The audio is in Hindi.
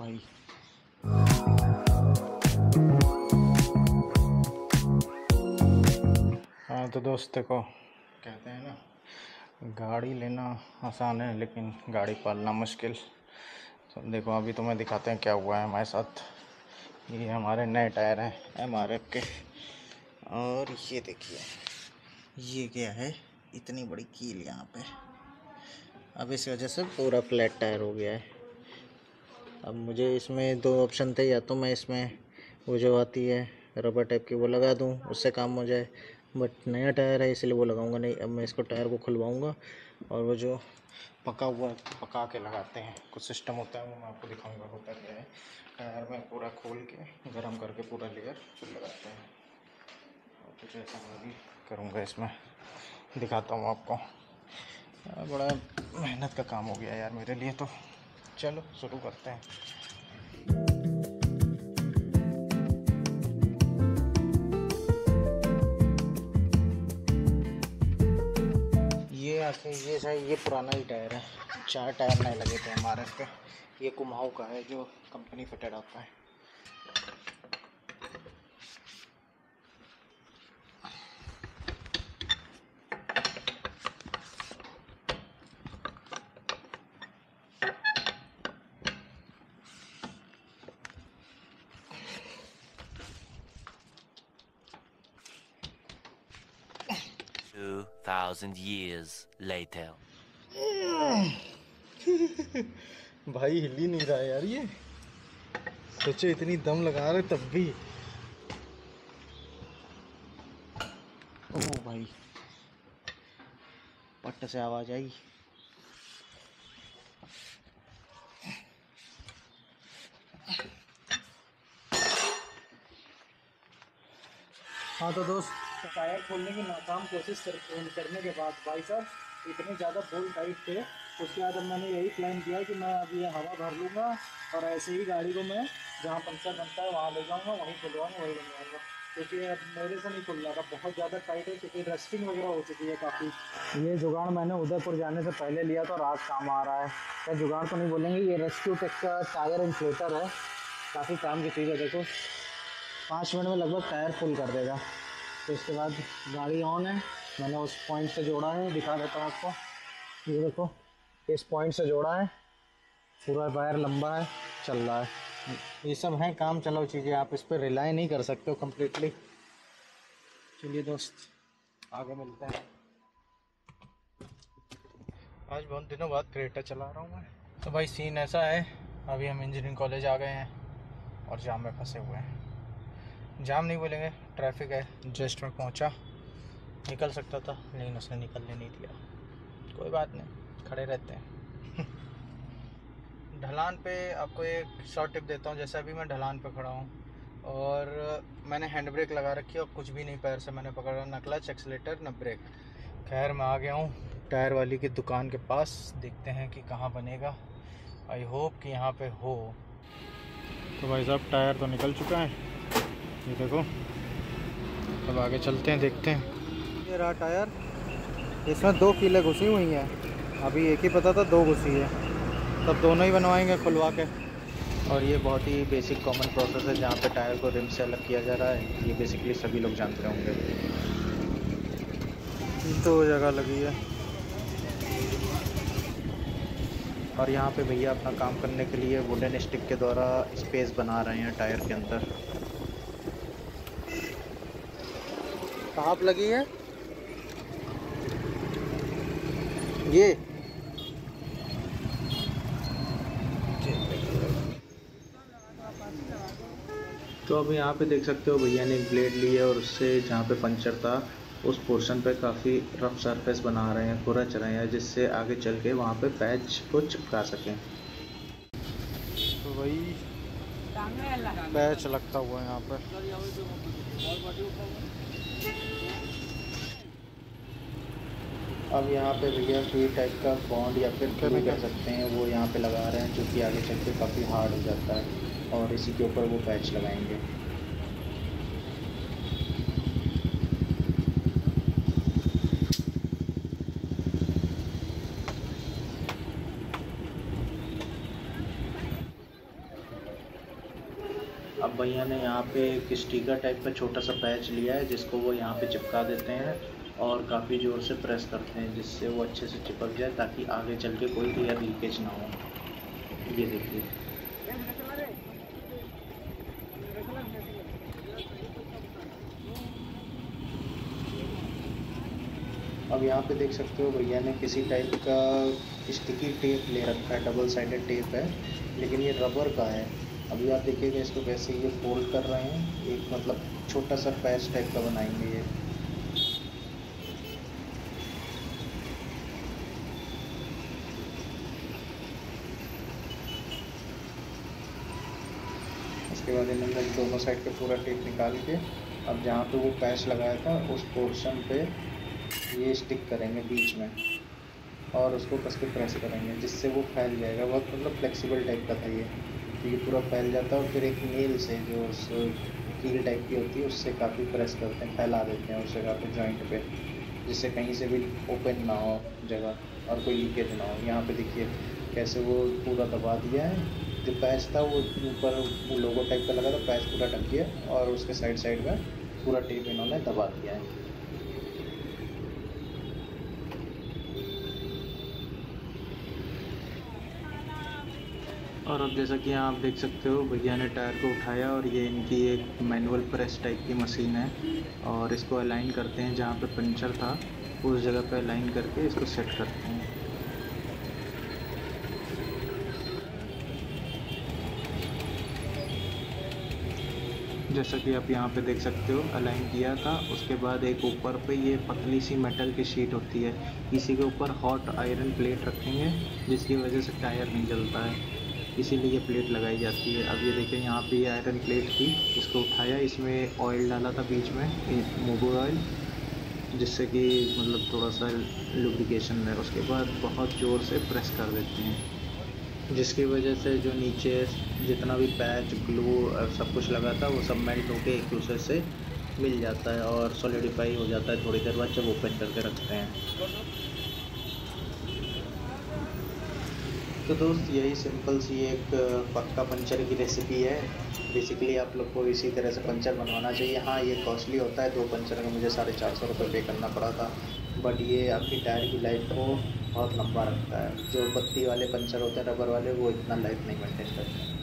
भाई। हाँ तो दोस्त देखो, कहते हैं ना, गाड़ी लेना आसान है लेकिन गाड़ी पालना मुश्किल। तो देखो अभी तुम्हें दिखाते हैं क्या हुआ है हमारे साथ। ये हमारे नए टायर हैं MRF के, और ये देखिए ये क्या है, इतनी बड़ी कील यहाँ पे। अब इस वजह से पूरा फ्लैट टायर हो गया है। अब मुझे इसमें दो ऑप्शन थे, या तो मैं इसमें वो जो आती है रबर टाइप की वो लगा दूं, उससे काम हो जाए, बट नया टायर है इसलिए वो लगाऊंगा नहीं। अब मैं इसको टायर को खुलवाऊंगा और वो जो पका हुआ पका के लगाते हैं, कुछ सिस्टम होता है वो मैं आपको दिखाऊंगा होता क्या है। टायर में पूरा खोल के गर्म करके पूरा लेयर फिर लगाते हैं, और कुछ ऐसा मैं भी करूँगा इसमें, दिखाता हूँ आपको। बड़ा मेहनत का काम हो गया यार मेरे लिए। तो चलो शुरू करते हैं। ये पुराना ही टायर है, 4 टायर नए लगे थे MRF के। ये कुमाऊं का है जो कंपनी फिटेड आता है। $2,000 years later. भाई हिल ही नहीं रहा है यार ये। सोचो इतनी दम लगा रहे तब भी। ओह भाई, पट्ट से आवाज आई। हाँ तो दोस्त, टायर खोलने की नाकाम कोशिश करने के बाद भाई साहब इतने ज़्यादा बोल्ट टाइट थे। उसके बाद अब मैंने यही प्लान किया कि मैं अभी ये हवा भर लूँगा और ऐसे ही गाड़ी को मैं जहाँ पंक्चर बनता है वहाँ ले जाऊँगा, वहीं खुलवाऊँगा, वहीं बनवाऊँगा। क्योंकि अब मेरे से नहीं खुल रहा था, बहुत ज़्यादा टाइट है, क्योंकि रस्टिंग वगैरह हो चुकी है काफ़ी। ये जुगाड़ मैंने उदयपुर जाने से पहले लिया तो रात काम आ रहा है। क्या जुगाड़ तो नहीं बोलेंगे, ये रेस्क्यू टेक का टायर इन्फ्लेटर है, काफ़ी काम की चीज़ है। देखो 5 मिनट में लगभग टायर फुल कर देगा। तो इसके बाद गाड़ी ऑन है, मैंने उस पॉइंट से जोड़ा है, दिखा देता हूँ आपको। ये देखो इस पॉइंट से जोड़ा है, पूरा वायर लंबा है, चल रहा है। ये सब हैं काम चलो चीज़ें, आप इस पर रिलाई नहीं कर सकते हो कम्प्लीटली। चलिए दोस्त आगे मिलते हैं। आज बहुत दिनों बाद क्रेटा चला रहा हूँ मैं। तो भाई सीन ऐसा है, अभी हम इंजीनियरिंग कॉलेज आ गए हैं और जाम में फंसे हुए हैं। जाम नहीं बोलेंगे, ट्रैफिक है। जस्ट में पहुंचा, निकल सकता था लेकिन उसने निकलने नहीं दिया। कोई बात नहीं, खड़े रहते हैं। ढलान पे आपको एक शॉर्ट टिप देता हूँ। जैसे अभी मैं ढलान पे खड़ा हूँ और मैंने हैंड ब्रेक लगा रखी है और कुछ भी नहीं पैर से मैंने पकड़ा, न क्लच एक्सीलेटर न ब्रेक। खैर मैं आ गया हूँ टायर वाली की दुकान के पास, देखते हैं कि कहाँ बनेगा। आई होप कि यहाँ पे हो। तो भाई साहब टायर तो निकल चुका है, ये देखो। अब आगे चलते हैं, देखते हैं। ये रहा टायर, इसमें 2 कीलें घुसी हुई हैं। अभी एक ही पता था 2 घुसी है, तब दोनों ही बनवाएंगे खुलवा के। और ये बहुत ही बेसिक कॉमन प्रोसेस है जहाँ पे टायर को रिम से अलग किया जा रहा है। ये बेसिकली सभी लोग जानते होंगे। 2 जगह लगी है और यहाँ पे भैया अपना काम करने के लिए वुडन स्टिक के द्वारा स्पेस बना रहे हैं टायर के अंदर। कहाँ लगी है ये? तो अब यहाँ पे देख सकते हो भैया ने एक ब्लेड ली है और उससे जहाँ पे पंचर था उस पोर्शन पे काफ़ी रफ सरफेस बना रहे हैं, खुरच रहे हैं, जिससे आगे चल के वहाँ पे पैच को चिपका सकें। तो वही पैच लगता हुआ है यहाँ पर। अब यहाँ पे भैया कोई टाइप का बॉन्ड या फिर ग्लू कह सकते हैं वो यहाँ पे लगा रहे हैं, जो कि आगे चल के काफ़ी हार्ड हो जाता है, और इसी के ऊपर वो पैच लगाएंगे। अब भैया ने यहाँ पे एक स्टिकर टाइप का छोटा सा पैच लिया है, जिसको वो यहाँ पे चिपका देते हैं और काफ़ी ज़ोर से प्रेस करते हैं, जिससे वो अच्छे से चिपक जाए ताकि आगे चल के कोई एयर लीकेज ना हो। ये देखिए। अब यहाँ पे देख सकते हो भैया ने किसी टाइप का स्टिकी टेप ले रखा है, डबल साइडेड टेप है, लेकिन ये रबर का है। अभी आप देखिएगा इसको कैसे ये फोल्ड कर रहे हैं, एक मतलब छोटा सा पैच टाइप का बनाएंगे ये। उसके बाद इन्होंने दोनों साइड के पूरा टेप निकाल के अब जहाँ पे वो पैच लगाया था उस पोर्शन पे ये स्टिक करेंगे बीच में और उसको कस के प्रेस करेंगे, जिससे वो फैल जाएगा। बहुत मतलब फ्लेक्सिबल टाइप का था ये, तो ये पूरा फैल जाता है और फिर एक नेल से जो उस कील टाइप की होती है उससे काफ़ी प्रेस करते हैं, फैला देते हैं उस जगह पे, जॉइंट पे, जिससे कहीं से भी ओपन ना हो जगह और कोई लीकेज ना हो। यहाँ पे देखिए कैसे वो पूरा दबा दिया है, जो पैच था वो ऊपर वो लोगो टाइप का लगा था, पैच पूरा ढक गया और उसके साइड साइड में पूरा टेप इन्होंने दबा दिया है। और अब जैसा कि यहाँ आप देख सकते हो भैया ने टायर को उठाया और ये इनकी एक मैनुअल प्रेस टाइप की मशीन है और इसको अलाइन करते हैं, जहाँ पे पंचर था उस जगह पे अलाइन करके इसको सेट करते हैं। जैसा कि आप यहाँ पे देख सकते हो अलाइन किया था, उसके बाद एक ऊपर पे ये पतली सी मेटल की शीट होती है, इसी के ऊपर हॉट आयरन प्लेट रखेंगे जिसकी वजह से टायर नहीं जलता है, इसीलिए ये प्लेट लगाई जाती है। अब ये देखिए यहाँ पे ये आयरन प्लेट थी, इसको उठाया, इसमें ऑयल डाला था बीच में, मोबिल ऑयल, जिससे कि मतलब थोड़ा सा लुब्रिकेशन रहे। उसके बाद बहुत ज़ोर से प्रेस कर देते हैं, जिसकी वजह से जो नीचे जितना भी पैच ग्लू सब कुछ लगा था वो सब मेल्ट होके एक दूसरे से मिल जाता है और सॉलिडिफाई हो जाता है थोड़ी देर बाद जब ओपन करके रखते हैं। तो दोस्त यही सिंपल सी एक पक्का पंचर की रेसिपी है। बेसिकली आप लोग को इसी तरह से पंचर बनवाना चाहिए। हाँ, ये कॉस्टली होता है, 2 पंचर का मुझे 450 रुपये पे करना पड़ा था, बट ये आपकी टायर की लाइफ को बहुत लंबा रखता है। जो बत्ती वाले पंचर होते हैं रबर वाले, वो इतना लाइफ नहीं मेंटेन करते हैं।